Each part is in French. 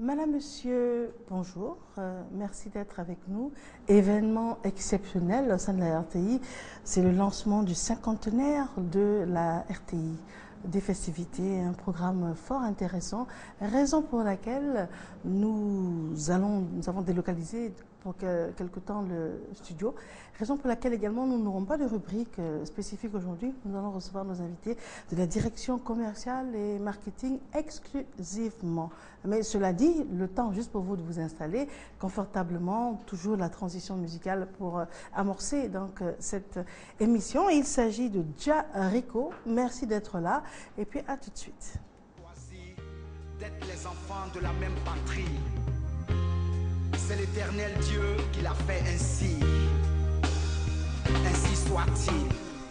Madame, Monsieur, bonjour. Merci d'être avec nous. Événement exceptionnel au sein de la RTI, c'est le lancement du cinquantenaire de la RTI, des festivités, un programme fort intéressant, raison pour laquelle nous avons délocalisé pour quelque temps le studio, raison pour laquelle également nous n'aurons pas de rubrique spécifique aujourd'hui. Nous allons recevoir nos invités de la direction commerciale et marketing exclusivement. Mais cela dit, le temps juste pour vous de vous installer confortablement, toujours la transition musicale pour amorcer donc cette émission. Il s'agit de Jah Rico. Merci d'être là et puis à tout de suite. D'être les enfants de la même patrie. C'est l'éternel Dieu qui l'a fait ainsi. Ainsi soit-il.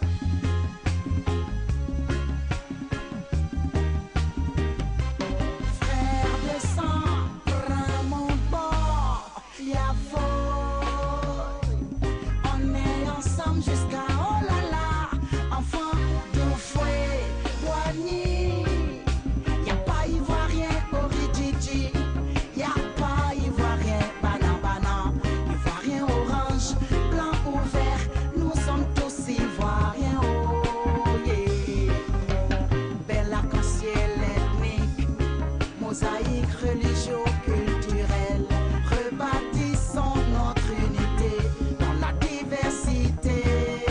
Frère de sang, prends mon bord, y'a folle. On est ensemble jusqu'à oh là là. Enfant de fouet, douanier. Y'a pas ivoirien Oridjidji. Y'a pas ivoirien banan, ivoirien orange, blanc ou vert. Nous sommes tous ivoiriens, oh yeah. Bel arc-en-ciel ethnique, mosaïque religio-culturelle. Rebâtissons notre unité dans la diversité.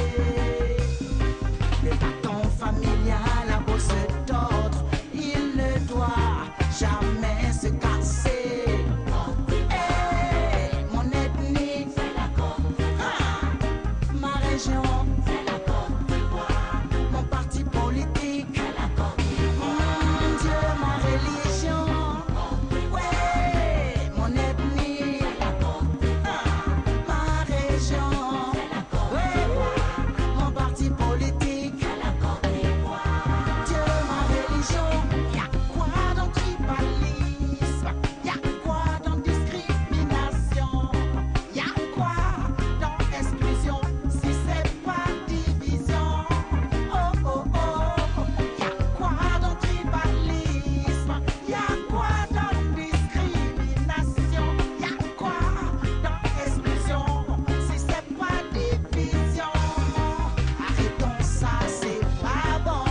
Le bâton familial a beau se tordre, il ne doit jamais se casser. Hey, mon ethnie, ma région, mon parti politique, mon Dieu, ma religion. Ouais, mon ethnie, ma région. Ouais, mon parti politique, Dieu, ma religion. Y'a quoi dans tribalisme? Y'a quoi dans discrimination? Y'a quoi dans exclusion si c'est pas division? Oh oh oh, y'a quoi dans tribalisme? Y'a quoi dans discrimination? Y'a quoi dans exclusion si c'est pas division? Arrêtons ça, c'est pas bon.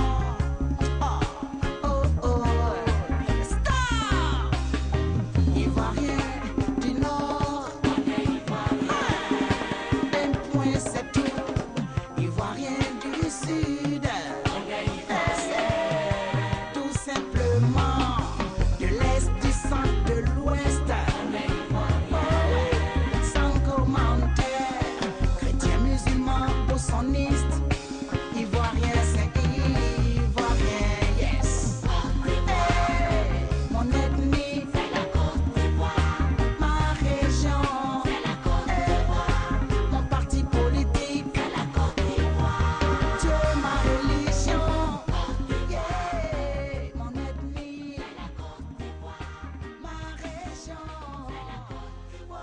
Oh oh oh, stop! Ivoirien du Nord, un point c'est tout. Ivoirien du Sud, tout simplement. De l'Est, du Centre, de l'Ouest, sans commentaire. Chrétien, musulman, bossoniste. Ivoirien, c'est Ivoirien, yes. Hey, mon ethnie, ma région, mon parti politique, Dieu, ma religion, yeah, mon ethnie, ma région. Wow.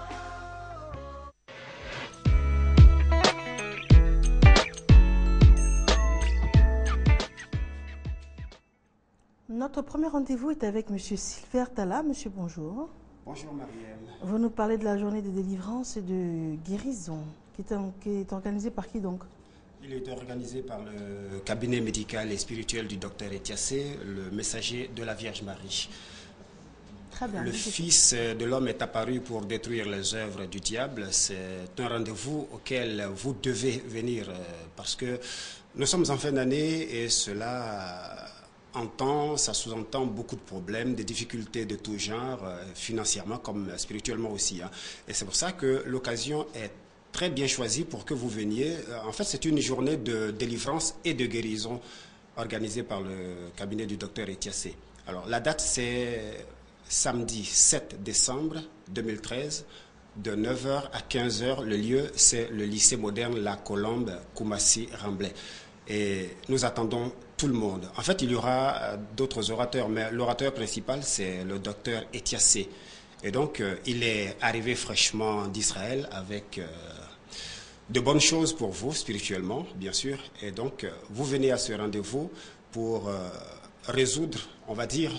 Notre premier rendez-vous est avec Monsieur Silver Talla. Monsieur, bonjour. Bonjour Marielle. Vous nous parlez de la journée de délivrance et de guérison qui est organisée par qui donc? Il est organisé par le cabinet médical et spirituel du docteur Etiassé, le messager de la Vierge Marie. Très bien. Le Fils de l'homme est apparu pour détruire les œuvres du diable. C'est un rendez-vous auquel vous devez venir parce que nous sommes en fin d'année et cela ça sous-entend beaucoup de problèmes, des difficultés de tout genre, financièrement comme spirituellement aussi. Et c'est pour ça que l'occasion est très bien choisie pour que vous veniez. En fait, c'est une journée de délivrance et de guérison organisée par le cabinet du docteur Etiassé. Alors, la date, c'est samedi 7 décembre 2013, de 9h à 15h. Le lieu, c'est le lycée moderne La Colombe, Koumassi-Ramblay. Et nous attendons tout le monde. En fait, il y aura d'autres orateurs, mais l'orateur principal, c'est le docteur Etiassé. Et donc, il est arrivé fraîchement d'Israël avec de bonnes choses pour vous, spirituellement, bien sûr. Et donc, vous venez à ce rendez-vous pour résoudre, on va dire,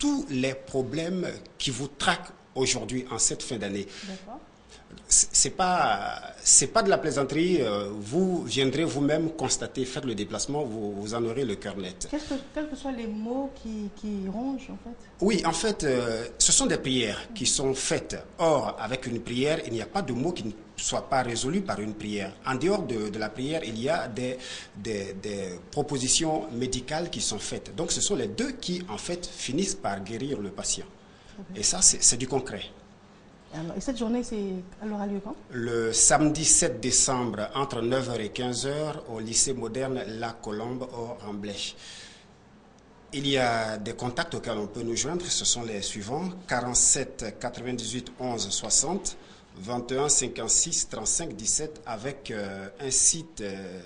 tous les problèmes qui vous traquent aujourd'hui en cette fin d'année. D'accord. C'est pas de la plaisanterie. Vous viendrez vous-même constater, faire le déplacement, vous en aurez le cœur net. Quels que soient les mots qui rongent, en fait? Oui, en fait, ce sont des prières qui sont faites. Or, avec une prière, il n'y a pas de mots qui ne soient pas résolus par une prière. En dehors de la prière, il y a des propositions médicales qui sont faites. Donc, ce sont les deux qui, en fait, finissent par guérir le patient. Et ça, c'est du concret. Alors, et cette journée, elle aura lieu quand? Le samedi 7 décembre, entre 9h et 15h, au lycée moderne La Colombe, au Remblèche. Il y a des contacts auxquels on peut nous joindre, ce sont les suivants: 47 98 11 60, 21 56 35 17, avec un site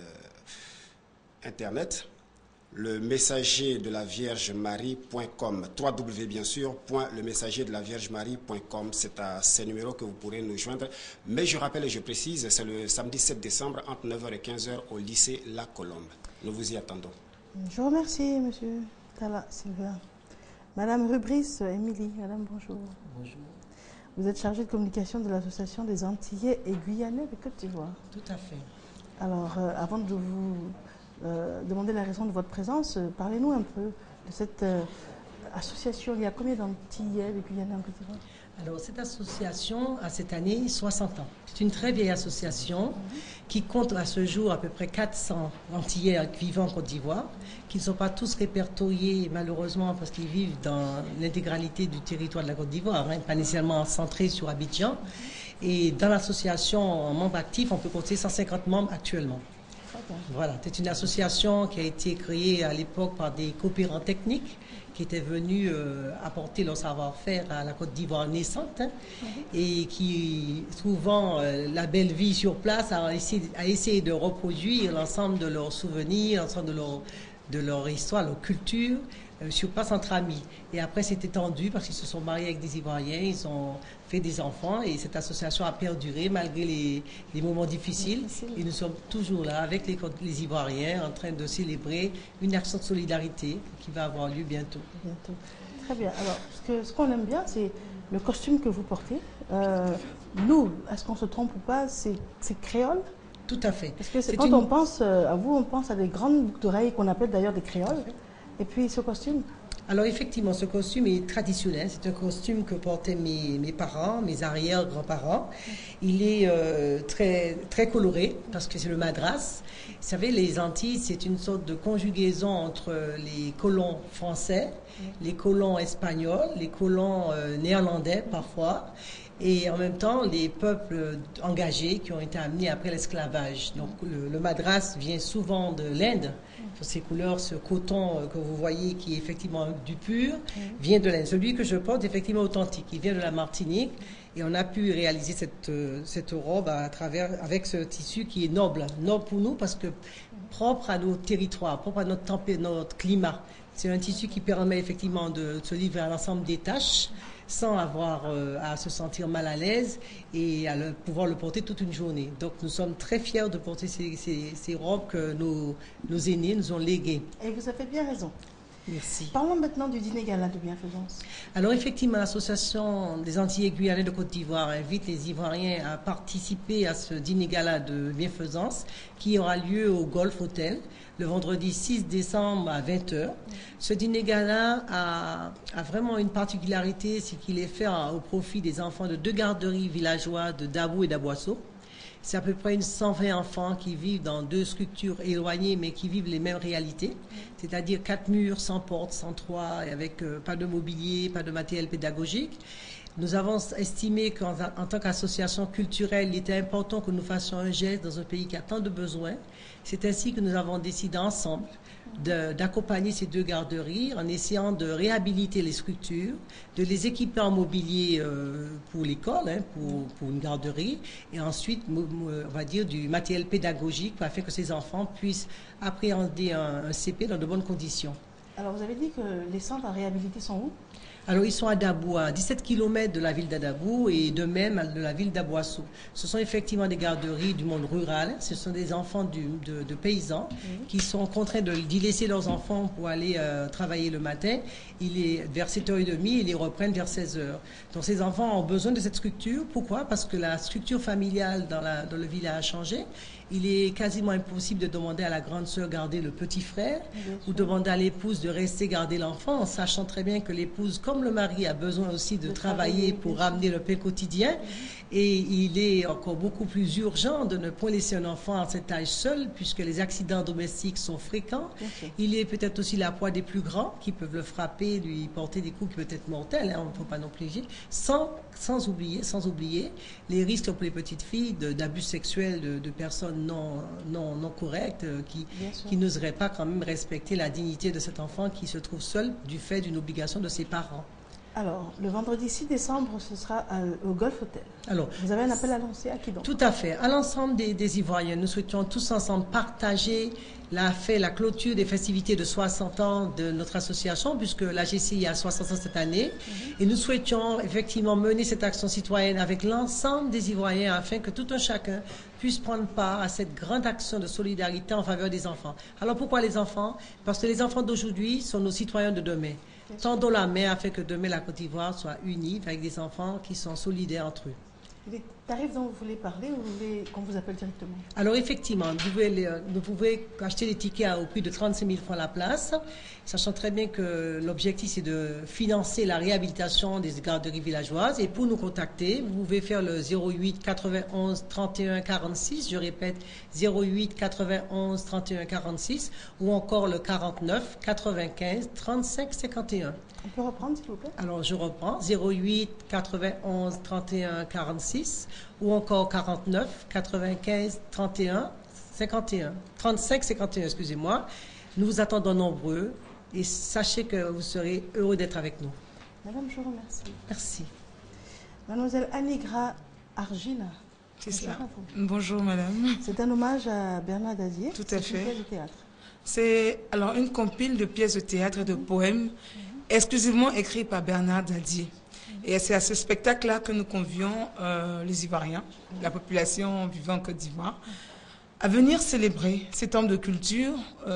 internet, le messager de la Vierge Marie.com, 3W bien sûr, le messager de la Vierge Marie.com. C'est à ces numéros que vous pourrez nous joindre. Mais je rappelle et je précise, c'est le samedi 7 décembre entre 9h et 15h au lycée La Colombe. Nous vous y attendons. Je vous remercie, monsieur Talla Sylvain. Madame Rubris, Émilie, madame, bonjour. Bonjour. Vous êtes chargée de communication de l'association des Antillais et Guyanais de Côte d'Ivoire. Tout à fait. Alors, avant de vous demander la raison de votre présence, parlez-nous un peu de cette association. Il y a combien d'Antillais et Guyanais en Côte d'Ivoire? Alors, cette association a cette année 60 ans. C'est une très vieille association qui compte à ce jour à peu près 400 Antillais vivant en Côte d'Ivoire, qui ne sont pas tous répertoriés malheureusement parce qu'ils vivent dans l'intégralité du territoire de la Côte d'Ivoire, pas nécessairement centrés sur Abidjan. Et dans l'association, en membres actifs, on peut compter 150 membres actuellement. Voilà, c'est une association qui a été créée à l'époque par des coopérants techniques qui étaient venus apporter leur savoir-faire à la Côte d'Ivoire naissante et qui, trouvant la belle vie sur place, a essayé de reproduire l'ensemble de leurs souvenirs, l'ensemble de leur histoire, leur culture sur place entre amis. Et après, c'est étendu parce qu'ils se sont mariés avec des Ivoiriens, ils ont fait des enfants et cette association a perduré malgré les moments difficiles. Et nous sommes toujours là avec les Ivoiriens en train de célébrer une action de solidarité qui va avoir lieu bientôt. Très bien. Alors, ce qu'on aime bien, c'est le costume que vous portez. Nous, est-ce qu'on se trompe ou pas, c'est créole? Tout à fait. Parce que quand on pense à vous, on pense à des grandes boucles d'oreilles qu'on appelle d'ailleurs des créoles. Et puis ce costume? Alors effectivement, ce costume est traditionnel. C'est un costume que portaient mes parents, mes arrière-grands-parents. Il est très, très coloré parce que c'est le madras. Vous savez, les Antilles, c'est une sorte de conjugaison entre les colons français, les colons espagnols, les colons néerlandais parfois, et en même temps les peuples engagés qui ont été amenés après l'esclavage. Donc le madras vient souvent de l'Inde. Ces couleurs, ce coton que vous voyez qui est effectivement du pur, vient de l'Inde. Celui que je porte est effectivement authentique, il vient de la Martinique et on a pu réaliser cette robe avec ce tissu qui est noble pour nous parce que propre à nos territoires, propre à notre climat. C'est un tissu qui permet effectivement de se livrer à l'ensemble des tâches sans avoir à se sentir mal à l'aise et à pouvoir le porter toute une journée. Donc nous sommes très fiers de porter ces robes que nos aînés nous ont léguées. Et vous avez bien raison. Merci. Parlons maintenant du dîner gala de bienfaisance. Alors effectivement, l'association des Antillais Guyanais de Côte d'Ivoire invite les Ivoiriens à participer à ce dîner gala de bienfaisance qui aura lieu au Golf Hotel le vendredi 6 décembre à 20h. Ce dîner gala a vraiment une particularité, c'est qu'il est fait au profit des enfants de 2 garderies villageois de Dabou et d'Aboisseau. C'est à peu près 120 enfants qui vivent dans 2 structures éloignées, mais qui vivent les mêmes réalités. C'est-à-dire 4 murs, sans porte, sans toit, avec pas de mobilier, pas de matériel pédagogique. Nous avons estimé qu'en tant qu'association culturelle, il était important que nous fassions un geste dans un pays qui a tant de besoins. C'est ainsi que nous avons décidé ensemble d'accompagner ces 2 garderies en essayant de réhabiliter les structures, de les équiper en mobilier pour l'école, pour une garderie, et ensuite, on va dire, du matériel pédagogique afin que ces enfants puissent appréhender un CP dans de bonnes conditions. Alors, vous avez dit que les centres à réhabiliter sont où? Alors, ils sont à Dabou, à 17 km de la ville d'Adabou et de même de la ville d'Abouassou. Ce sont effectivement des garderies du monde rural. Ce sont des enfants de paysans qui sont contraints d'y laisser leurs enfants pour aller travailler le matin. Il est vers 7h30, ils les reprennent vers 16h. Donc, ces enfants ont besoin de cette structure. Pourquoi? Parce que la structure familiale dans le village a changé. Il est quasiment impossible de demander à la grande sœur garder le petit frère ou demander à l'épouse de rester garder l'enfant, en sachant très bien que l'épouse, comme le mari, a besoin aussi de travailler pour ramener le pain quotidien. Et il est encore beaucoup plus urgent de ne point laisser un enfant à cet âge seul, puisque les accidents domestiques sont fréquents. Il est peut-être aussi la proie des plus grands qui peuvent le frapper, lui porter des coups qui peuvent être mortels, hein, on ne faut pas non plus dire, sans oublier les risques pour les petites filles d'abus sexuels de personnes non correctes qui n'oseraient pas quand même respecter la dignité de cet enfant qui se trouve seul du fait d'une obligation de ses parents. Alors, le vendredi 6 décembre, ce sera au Golf Hotel. Alors, vous avez un appel à lancer à qui donc? Tout à fait. À l'ensemble des Ivoiriens, nous souhaitions tous ensemble partager la clôture des festivités de 60 ans de notre association, puisque la GCI a 60 ans cette année. Et nous souhaitions effectivement mener cette action citoyenne avec l'ensemble des Ivoiriens afin que tout un chacun puisse prendre part à cette grande action de solidarité en faveur des enfants. Alors pourquoi les enfants? Parce que les enfants d'aujourd'hui sont nos citoyens de demain. Tendons la main afin que demain la Côte d'Ivoire soit unie avec des enfants qui sont solidaires entre eux. Les tarifs dont vous voulez parler, ou vous voulez qu'on vous appelle directement? Alors effectivement, vous pouvez acheter des tickets au prix de 35 000 francs la place, sachant très bien que l'objectif c'est de financer la réhabilitation des garderies villageoises. Et pour nous contacter, vous pouvez faire le 08 91 31 46, je répète 08 91 31 46, ou encore le 49 95 35 51. On peut reprendre, s'il vous plaît? Alors, je reprends. 08 91 31 46 ou encore 49 95 31 51. 35 51, excusez-moi. Nous vous attendons nombreux et sachez que vous serez heureux d'être avec nous. Madame, je vous remercie. Merci. Mademoiselle Anigra Argila. C'est ça. Bonjour, madame. C'est un hommage à Bernard Dadier. Tout à fait. C'est une pièce de théâtre. C'est alors une compile de pièces de théâtre et de poèmes exclusivement écrit par Bernard Dadier. Et c'est à ce spectacle-là que nous convions les Ivoiriens, la population vivant en Côte d'Ivoire, à venir célébrer ces temps de culture,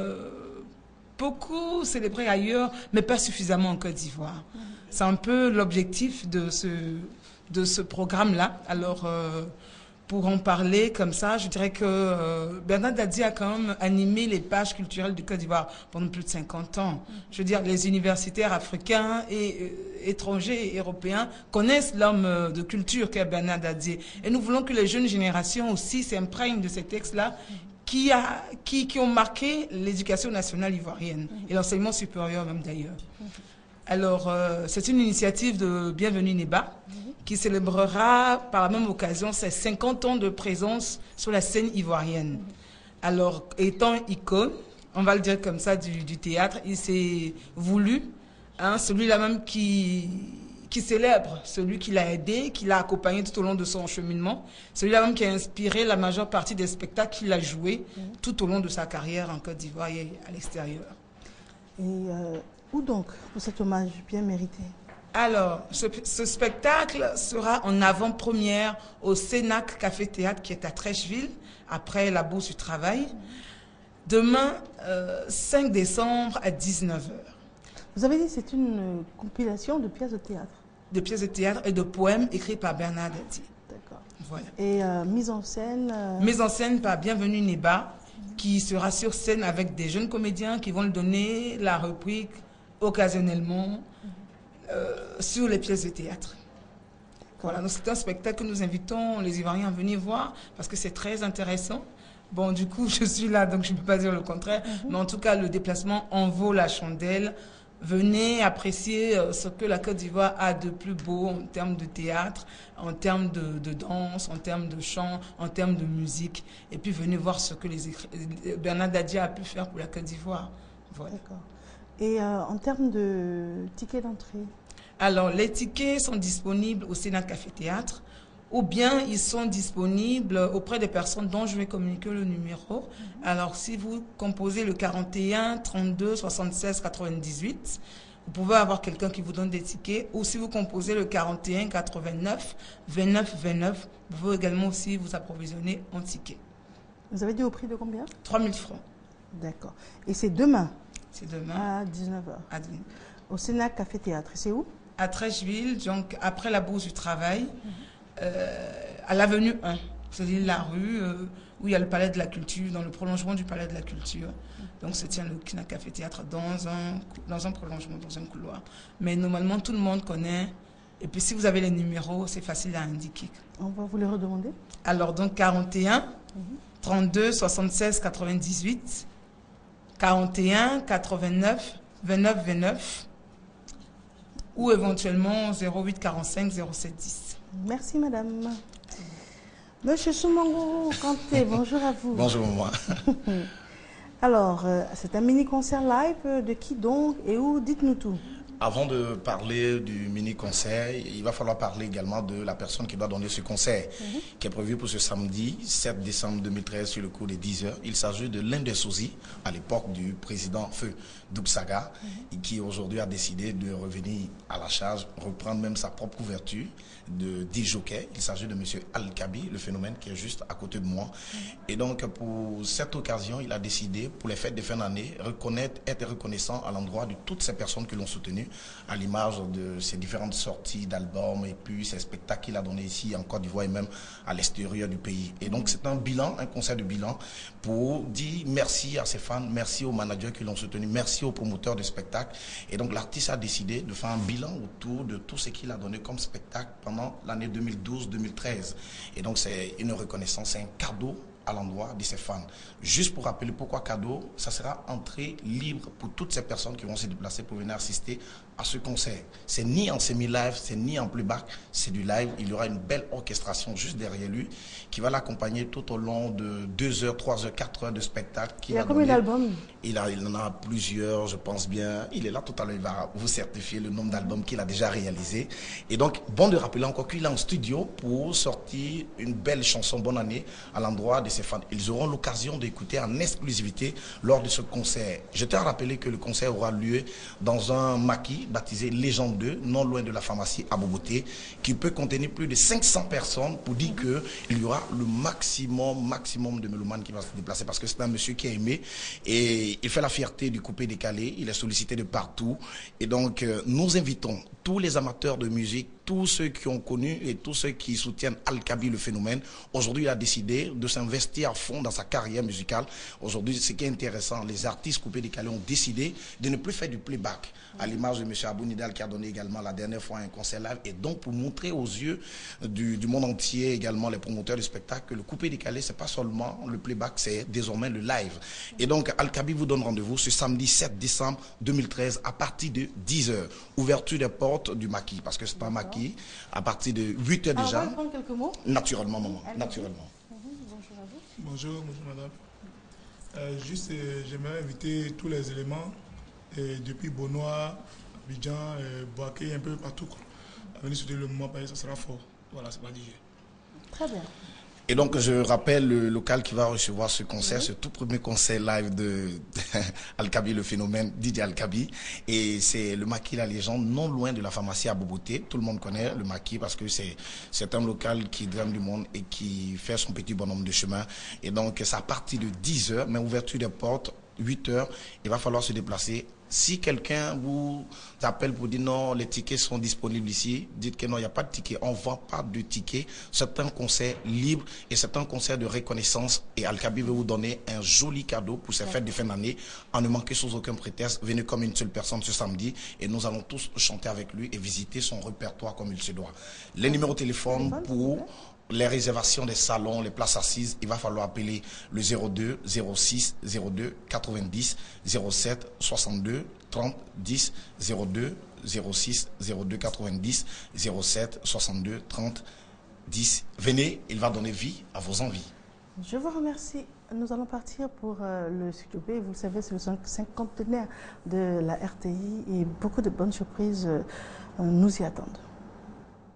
beaucoup célébrés ailleurs, mais pas suffisamment en Côte d'Ivoire. C'est un peu l'objectif de ce programme-là. Alors, pour en parler comme ça, je dirais que Bernard Dadier a quand même animé les pages culturelles du Côte d'Ivoire pendant plus de 50 ans. Je veux dire, les universitaires africains et étrangers et européens connaissent l'homme de culture qu'est Bernard Dadier. Et nous voulons que les jeunes générations aussi s'imprègnent de ces textes-là qui ont marqué l'éducation nationale ivoirienne et l'enseignement supérieur même d'ailleurs. Alors, c'est une initiative de Bienvenue Néba qui célébrera par la même occasion ses 50 ans de présence sur la scène ivoirienne. Alors, étant icône, on va le dire comme ça, du théâtre, il s'est voulu, celui-là même qui célèbre, celui qui l'a aidé, qui l'a accompagné tout au long de son cheminement, celui-là même qui a inspiré la majeure partie des spectacles qu'il a joués tout au long de sa carrière en Côte d'Ivoire et à l'extérieur. Et où donc pour cet hommage bien mérité? Alors, ce spectacle sera en avant-première au Cénac Café Théâtre qui est à Trècheville, après la Bourse du Travail, demain 5 décembre à 19h. Vous avez dit que c'est une compilation de pièces de théâtre? De pièces de théâtre et de poèmes écrits par Bernard Dadier. D'accord. Voilà. Et mise en scène Mise en scène par Bienvenue Néba, qui sera sur scène avec des jeunes comédiens qui vont lui donner la réplique occasionnellement sur les pièces de théâtre. Voilà, donc c'est un spectacle que nous invitons les Ivoiriens à venir voir parce que c'est très intéressant. Bon, du coup, je suis là, donc je ne peux pas dire le contraire, mais en tout cas, le déplacement en vaut la chandelle. Venez apprécier ce que la Côte d'Ivoire a de plus beau en termes de théâtre, en termes de danse, en termes de chant, en termes de musique. Et puis venez voir ce que Bernard Dadier a pu faire pour la Côte d'Ivoire. Voilà. D'accord. Et en termes de tickets d'entrée? Alors, les tickets sont disponibles au Sénat Café Théâtre ou bien ils sont disponibles auprès des personnes dont je vais communiquer le numéro. Alors, si vous composez le 41 32 76 98, vous pouvez avoir quelqu'un qui vous donne des tickets, ou si vous composez le 41 89 29 29, vous pouvez également aussi vous approvisionner en tickets. Vous avez dit au prix de combien? 3000 francs. D'accord. Et c'est demain? C'est demain à 19h. à 19h. Au Sénat Café Théâtre. C'est où? À Trècheville, donc après la Bourse du Travail, à l'avenue 1, c'est-à-dire la rue où il y a le Palais de la Culture, dans le prolongement du Palais de la Culture. Donc se tient le Sénat Café Théâtre dans un prolongement, dans un couloir. Mais normalement, tout le monde connaît. Et puis si vous avez les numéros, c'est facile à indiquer. On va vous les redemander. Alors donc 41 32 76 98, 41 89 29 29, ou éventuellement 08 45 07 10. Merci madame. Monsieur Soumango Kanté, bonjour à vous. Bonjour moi. Alors, c'est un mini-concert live de qui donc et où? Dites-nous tout. Avant de parler du mini-concert, il va falloir parler également de la personne qui doit donner ce concert, qui est prévu pour ce samedi 7 décembre 2013 sur le cours des 10 heures. Il s'agit de l'un des sosies à l'époque du président Feu Doubsaga, et qui aujourd'hui a décidé de revenir à la charge, reprendre même sa propre couverture de 10 jockeys. Il s'agit de M. Al-Kabi, le phénomène qui est juste à côté de moi. Et donc pour cette occasion, il a décidé, pour les fêtes de fin d'année, être reconnaissant à l'endroit de toutes ces personnes qui l'ont soutenu, à l'image de ses différentes sorties d'albums et puis ses spectacles qu'il a donnés ici en Côte d'Ivoire et même à l'extérieur du pays. Et donc c'est un bilan, un concert de bilan pour dire merci à ses fans, merci aux managers qui l'ont soutenu, merci aux promoteurs de spectacles. Et donc l'artiste a décidé de faire un bilan autour de tout ce qu'il a donné comme spectacle pendant l'année 2012-2013. Et donc c'est une reconnaissance, c'est un cadeau à l'endroit de ses fans. Juste pour rappeler pourquoi cadeau, ça sera entrée libre pour toutes ces personnes qui vont se déplacer pour venir assister à ce concert. C'est ni en semi-live, c'est ni en playback, c'est du live. Il y aura une belle orchestration juste derrière lui qui va l'accompagner tout au long de 2 heures, 3 heures, 4 heures de spectacle. Il y a combien d'albums? Il en a plusieurs, je pense bien. Il est là tout à l'heure, il va vous certifier le nombre d'albums qu'il a déjà réalisé. Et donc, bon de rappeler encore qu'il est en studio pour sortir une belle chanson Bonne année à l'endroit de ses fans. Ils auront l'occasion d'écouter en exclusivité lors de ce concert. Je tiens à rappeler que le concert aura lieu dans un maquis baptisé Légende 2, non loin de la pharmacie à Boboté, qui peut contenir plus de 500 personnes pour dire qu'il y aura le maximum de mélomanes qui va se déplacer parce que c'est un monsieur qui est aimé et il fait la fierté du coupé décalé, il est sollicité de partout. Et donc, nous invitons tous les amateurs de musique, tous ceux qui ont connu et tous ceux qui soutiennent Al-Kabi le phénomène. Aujourd'hui, il a décidé de s'investir à fond dans sa carrière musicale. Aujourd'hui, ce qui est intéressant, les artistes coupés décalés ont décidé de ne plus faire du playback, à l'image de M. Abou Nidal qui a donné également la dernière fois un concert live. Et donc, pour montrer aux yeux du monde entier, également les promoteurs du spectacle, que le coupé décalé, c'est pas seulement le playback, c'est désormais le live. Et donc, Al-Kabi vous donne rendez-vous ce samedi 7 décembre 2013 à partir de 10 heures. Ouverture des portes du maquis, parce que c'est un maquis, à partir de 8 heures déjà. On va prendre quelques mots. Naturellement, maman, naturellement. Bonjour à vous. Bonjour madame. J'aimerais inviter tous les éléments, depuis Bonois, Abidjan, Boaké, un peu partout, à venir soutenir le moment, parce que ça sera fort. Voilà, c'est pas dit. Très bien. Et donc, je rappelle le local qui va recevoir ce concert, ce tout premier concert live de Al-Kabi, le phénomène, DJ Al-Kabi. Et c'est le Maquis La Légende, non loin de la pharmacie à Boboté. Tout le monde connaît le Maquis parce que c'est un local qui draine du monde et qui fait son petit bonhomme de chemin. Et donc, c'est à partir de 10 heures, mais ouverture des portes, 8 heures, il va falloir se déplacer. Si quelqu'un vous appelle pour dire non, les tickets sont disponibles ici, dites que non, il n'y a pas de tickets, on ne vend pas de tickets. C'est un concert libre et c'est un concert de reconnaissance. Et Al-Kabi veut vous donner un joli cadeau pour ces fêtes de fin d'année. En ne manquez sous aucun prétexte, venez comme une seule personne ce samedi et nous allons tous chanter avec lui et visiter son répertoire comme il se doit. Les numéros de téléphone pour les réservations des salons, les places assises, il va falloir appeler le 02 06 02 90 07 62 30 10 02 06 02 90 07 62 30 10. Venez, il va donner vie à vos envies. Je vous remercie. Nous allons partir pour le studio B. Vous le savez, c'est le 50e de la RTI et beaucoup de bonnes surprises nous y attendent.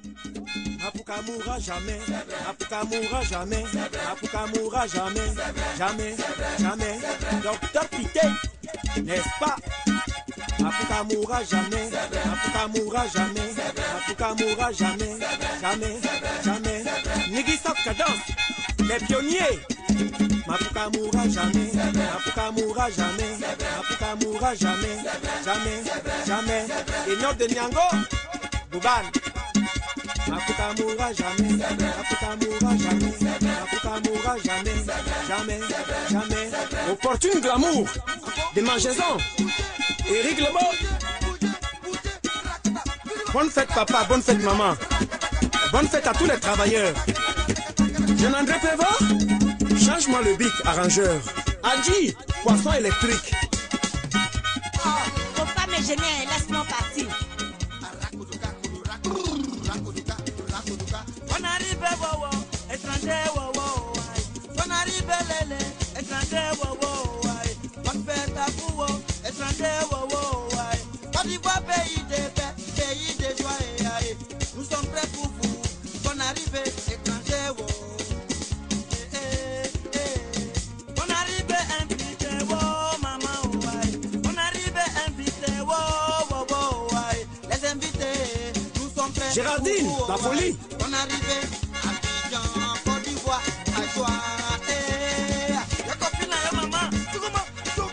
Apuka mourra jamais, Apuka mourra jamais, Apuka mourra jamais, jamais, jamais. Docteur Pité, n'est-ce pas? Apuka mourra jamais, Apuka mourra jamais, Apuka mourra jamais, jamais, jamais. Nigisok Cadence, les pionniers. Apuka mourra jamais, Apuka mourra jamais, Apuka mourra jamais, jamais, jamais. Et nord de Nyango, Bouban. Apuka mourra jamais, Apuka mourra jamais, Apuka mourra jamais, jamais, jamais. Opportune glamour, des mangeaisons. Eric Lebeau. Bonne fête papa, bonne fête maman. Bonne fête à tous les travailleurs. Jean-André Prévost, change-moi le bic, arrangeur. Adji, poisson électrique. Oh, faut pas me gêner, laisse-moi partir. On arrive, wow, étranger, wow, on arrive, lélé, étranger, wow, bonne fête à vous, étranger, wow, Côte d'Ivoire, pays de paix, pays de joie, nous sommes prêts pour vous, bonne arrivée, étranger, wow. On arrive invité, wow, maman, on arrive invité, wow, les invités, nous sommes prêts. Géraldine, pour vous, la folie. On arrive à Abidjan, Côte d'Ivoire, à joie, la copine là, maman, tout comment,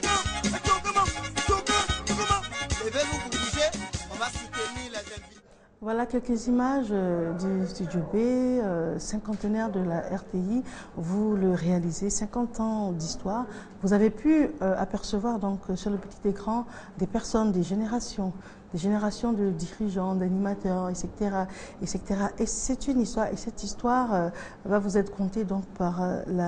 levez-vous pour bouger, on va soutenir les invités. Voilà quelques images du Studio B, cinquantenaire de la RTI. Vous le réalisez, 50 ans d'histoire. Vous avez pu apercevoir donc sur le petit écran des personnes, des générations de dirigeants, d'animateurs, etc., etc. Et c'est une histoire, et cette histoire va vous être contée donc par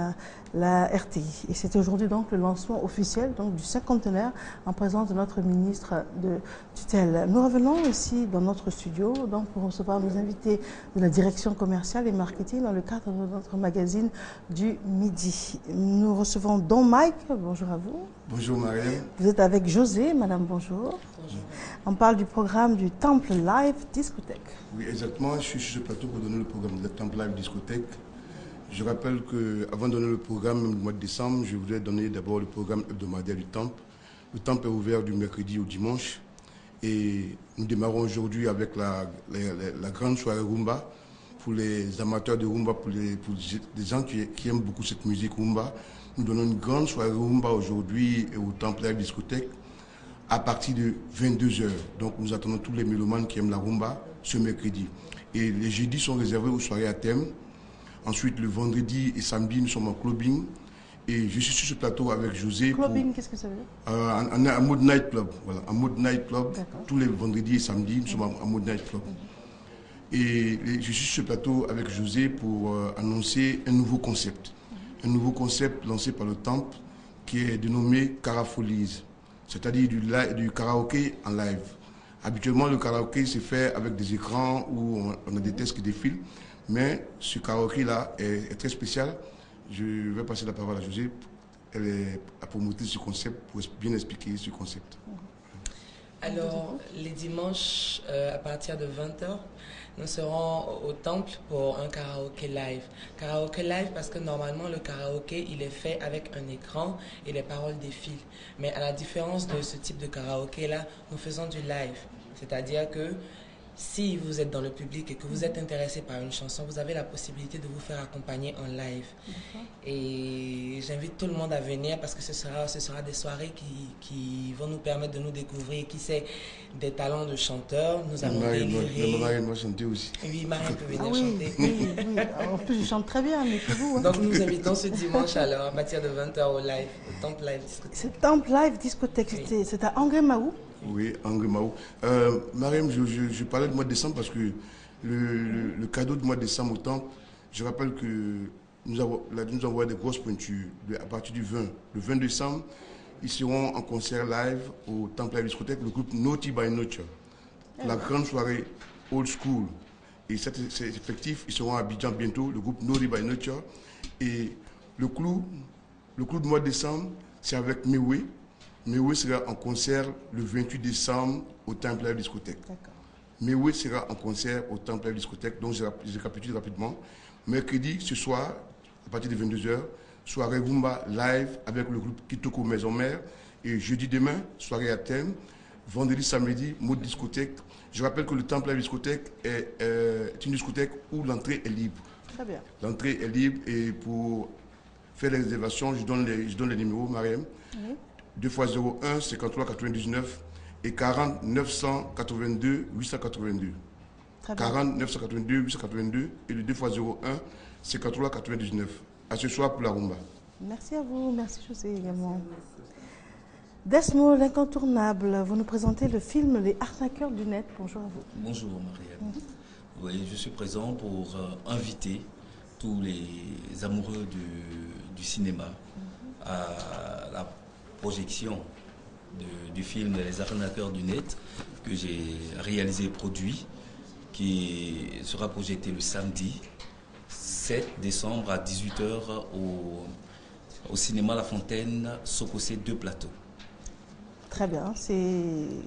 la RTI. Et c'est aujourd'hui donc le lancement officiel donc du cinquantenaire en présence de notre ministre de tutelle. Nous revenons ici dans notre studio donc pour recevoir nos invités de la direction commerciale et marketing dans le cadre de notre magazine du midi. Nous recevons Don Mike. Bonjour à vous. Bonjour Mariam. Vous êtes avec José. Madame, bonjour. Bonjour. On parle du programme du Temple Live Discothèque. Oui, exactement. Je suis sur ce plateau pour donner le programme de la Temple Live Discothèque. Je rappelle qu'avant de donner le programme du mois de décembre, je voudrais donner d'abord le programme hebdomadaire du Temple. Le Temple est ouvert du mercredi au dimanche. Et nous démarrons aujourd'hui avec la grande soirée Rumba. Pour les amateurs de Rumba, pour les gens qui aiment beaucoup cette musique Rumba. Nous donnons une grande soirée Rumba aujourd'hui au Temple Live Discothèque à partir de 22h. Donc nous attendons tous les mélomanes qui aiment la Rumba ce mercredi. Et les jeudis sont réservés aux soirées à thème. Ensuite, le vendredi et samedi, nous sommes en clubbing. Et je suis sur ce plateau avec José. Clubbing, qu'est-ce que ça veut dire en mode night club. Voilà, en mode night club. Tous les vendredis et samedis, nous sommes en mode night club. Et je suis sur ce plateau avec José pour annoncer un nouveau concept. Un nouveau concept lancé par le Temple qui est dénommé Carafolies, c'est-à-dire du karaoké en live. Habituellement, le karaoké se fait avec des écrans où on a des textes qui défilent. Mais ce karaoké-là est très spécial. Je vais passer la parole à José. Elle est à promouvoir ce concept pour bien expliquer ce concept. Alors, les dimanches, à partir de 20h, nous serons au Temple pour un karaoké live. Karaoké live parce que normalement, le karaoké, il est fait avec un écran et les paroles défilent. Mais à la différence de ce type de karaoké-là, nous faisons du live. C'est-à-dire que si vous êtes dans le public et que vous êtes intéressé par une chanson, vous avez la possibilité de vous faire accompagner en live. Et j'invite tout le monde à venir parce que ce sera des soirées qui vont nous permettre de nous découvrir qui c'est des talents de chanteurs. Nous allons délirer. Mariam va chanter aussi. Oui, Mariam peut venir chanter. Oui. En plus, je chante très bien, mais que vous. Donc nous invitons ce dimanche alors à partir de 20h au live, au Temple Live Discothèque. C'est Temple Live Discothèque, oui. C'est à Angremaou. Oui, Angremaou. Mariam, je parlais du mois de décembre parce que le cadeau du mois de décembre au Temple, je rappelle que nous avons des grosses pointures. À partir du 20, le 20 décembre, ils seront en concert live au Temple Live Discothèque, le groupe Naughty by Nature. La grande soirée old school. Et c'est effectif, ils seront à Abidjan bientôt, le groupe Naughty by Nature. Et le clou du mois de décembre, c'est avec Mewe. Mewe sera en concert le 28 décembre au Temple Live Discothèque. Mewe sera en concert au Temple Live Discothèque, donc je récapitule rapidement. Mercredi, ce soir, à partir de 22h, soirée Rumba live avec le groupe Kitoko Maison Mère. Et jeudi demain, soirée à thème. Vendredi, samedi, mode discothèque. Je rappelle que le Temple Live Discothèque est une discothèque où l'entrée est libre. Très bien. L'entrée est libre et pour faire les réservations, je donne les numéros, Mariam. Oui. 2 x 01 53 99 et 40 982 882. 40 982 882 et le 2 x 01 53 99. À ce soir pour la rumba. Merci à vous, merci José également. Desmo, l'incontournable, vous nous présentez le film Les Arnaqueurs du Net. Bonjour à vous. Bonjour Marianne. Oui, je suis présent pour inviter tous les amoureux du cinéma à la projection du film Les Arnaqueurs du Net que j'ai réalisé et produit, qui sera projeté le samedi 7 décembre à 18h au cinéma La Fontaine, Sokosé 2 Plateaux. Très bien, c'est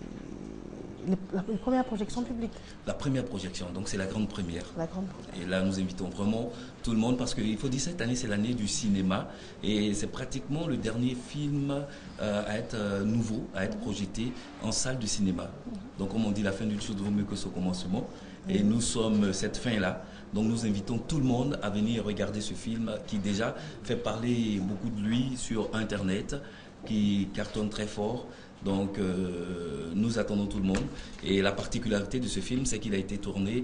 la première projection publique. La première projection, donc c'est la grande première. La grande première. Et là, nous invitons vraiment tout le monde parce qu'il faut dire cette année, c'est l'année du cinéma et c'est pratiquement le dernier film à être nouveau, à être projeté en salle de cinéma. Donc, comme on dit, la fin d'une chose vaut mieux que son commencement. Et nous sommes cette fin-là. Donc, nous invitons tout le monde à venir regarder ce film qui déjà fait parler beaucoup de lui sur Internet, qui cartonne très fort. Donc, nous attendons tout le monde. Et la particularité de ce film, c'est qu'il a été tourné.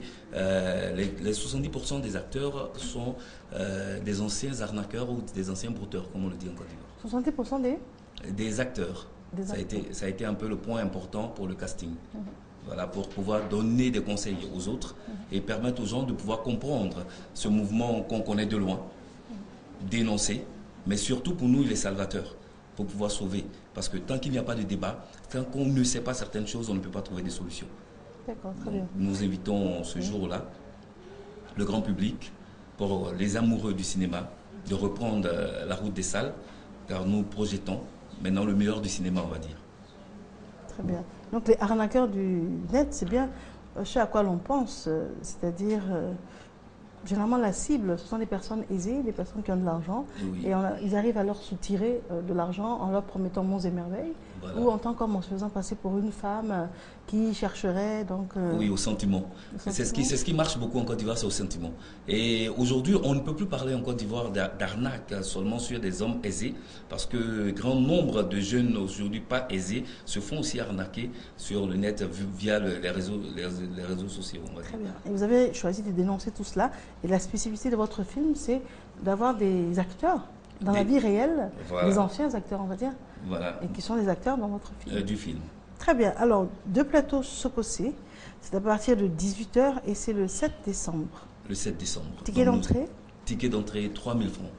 Les 70% des acteurs sont des anciens arnaqueurs ou des anciens brouteurs, comme on le dit en Côte d'Ivoire. 70% des acteurs. Ça a été un peu le point important pour le casting. Voilà, pour pouvoir donner des conseils aux autres et permettre aux gens de pouvoir comprendre ce mouvement qu'on connaît de loin, dénoncer, mais surtout pour nous, il est salvateur. Pour pouvoir sauver. Parce que tant qu'il n'y a pas de débat, tant qu'on ne sait pas certaines choses, on ne peut pas trouver des solutions. D'accord, très bien. Nous invitons ce jour-là le grand public, pour les amoureux du cinéma, de reprendre la route des salles, car nous projetons maintenant le meilleur du cinéma, on va dire. Très bien. Donc les arnaqueurs du net, c'est bien ce à quoi l'on pense, c'est-à-dire... généralement, la cible, ce sont des personnes aisées, des personnes qui ont de l'argent, oui. Et ils arrivent à leur soutirer de l'argent en leur promettant monts et merveilles, voilà. Ou en tant qu'homme en se faisant passer pour une femme qui chercherait donc... oui, au sentiment. C'est ce qui marche beaucoup en Côte d'Ivoire, c'est au sentiment. Et aujourd'hui, on ne peut plus parler en Côte d'Ivoire d'arnaque seulement sur des hommes aisés, parce que grand nombre de jeunes aujourd'hui pas aisés se font aussi arnaquer sur le net via les réseaux sociaux. On va dire. Très bien. Et vous avez choisi de dénoncer tout cela. Et la spécificité de votre film, c'est d'avoir des acteurs dans la vie réelle, voilà. Des anciens acteurs, on va dire, voilà. Et qui sont les acteurs dans votre film. Du film. Très bien. Alors, 2 plateaux Sokosé, c'est à partir de 18h et c'est le 7 décembre. Le 7 décembre. Ticket d'entrée? Ticket d'entrée, 3 000 francs.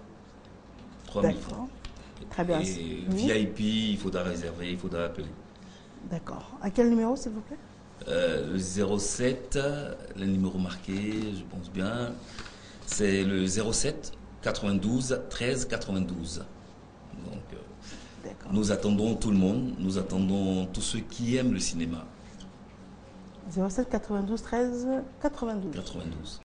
3 000 francs. Très bien. Et VIP, il faudra réserver, il faudra appeler. D'accord. À quel numéro, s'il vous plaît? Le 07, le numéro marqué, je pense bien, c'est le 07 92 13 92. Donc, nous attendons tout le monde, nous attendons tous ceux qui aiment le cinéma. 07 92 13 92. 92.